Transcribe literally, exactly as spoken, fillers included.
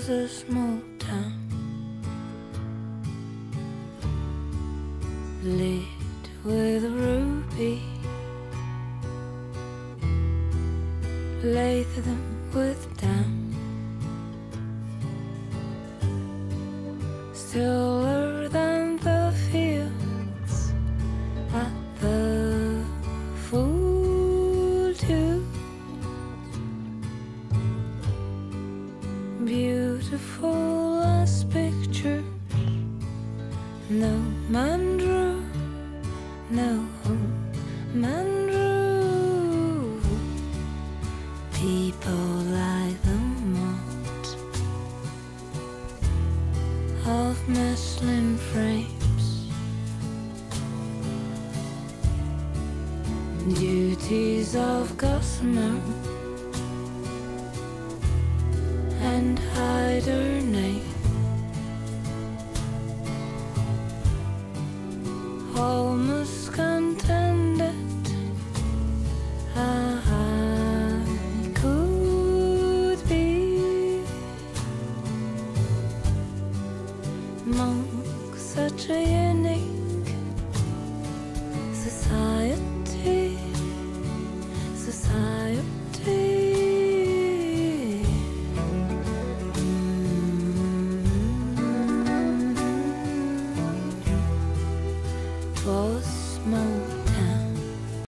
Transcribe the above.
was a small town lit with a ruby, lathe them with down, stiller than the fields at the full too. Beautiful as pictures, no man drew, no man drew. People like the mold of muslin frames, duties of gossamer and hide her name. Almost contented I could be among such a